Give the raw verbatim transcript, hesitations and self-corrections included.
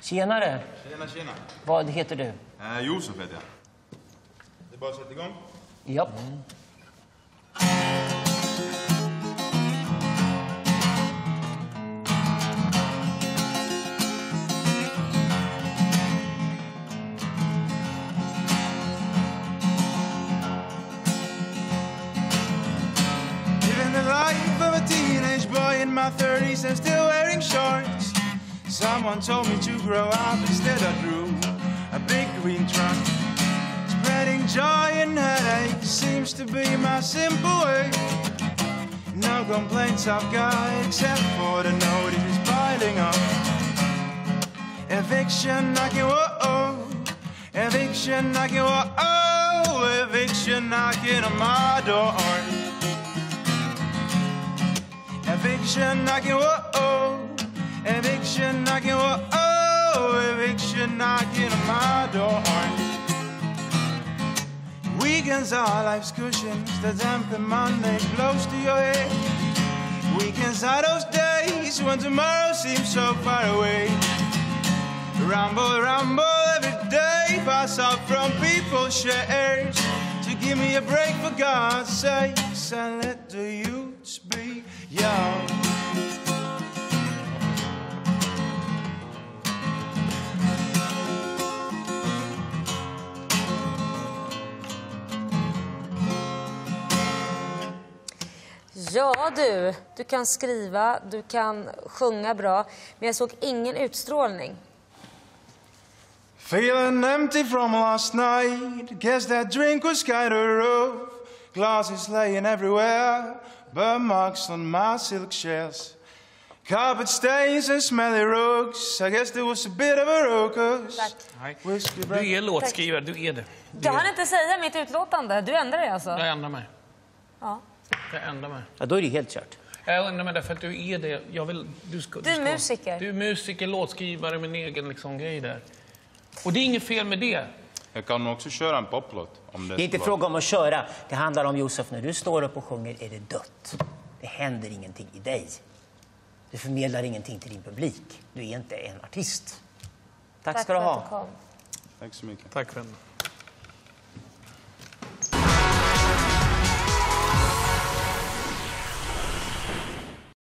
Tjenare. Tjena, tjena. Vad heter du? Eh, Josef heter jag. Det är bara att sätta igång. Ja. Mm. Living the life of a teenage boy in my thirties and still wearing shorts. Someone told me to grow up, instead I drew a big green truck. Spreading joy and headache seems to be my simple way. No complaints I've got except for the notice is piling up. Eviction knocking, whoa, eviction knocking, whoa, eviction knocking on my door. Eviction knocking, whoa, eviction knocking, whoa, eviction knocking on my door. Weekends are life's cushions, the dampen Monday close to your head. Weekends are those days when tomorrow seems so far away. Rumble, rumble every day, pass out from people's shares. To give me a break for God's sake, and let the youths be young. Ja du, du kan skriva, du kan sjunga bra, men jag såg ingen utstrålning. Feeling empty from last night, guess that drink was kind of rough. Glasses laying everywhere, burn marks on my silk shells. Carpet stains and smelly rugs, I guess there was a bit of a ruckus. Du är låtskrivare, du är det. Du hann inte säga mitt utlåtande, du ändrar dig alltså? Jag ändrar mig. Ja. Jag ändrar mig. Ja, då är det helt kört. Jag ändrar mig därför att du är det. Jag vill, du, ska, du är du ska, musiker. Du är musiker, låtskrivare med en egen liksom, grej där. Och det är inget fel med det. Jag kan också köra en poplåt. Om det Det är inte var... fråga om att köra. Det handlar om, Josef, när du står upp och sjunger är det dött. Det händer ingenting i dig. Du förmedlar ingenting till din publik. Du är inte en artist. Tack, Tack ska du ha. Tack så mycket. Tack, vän.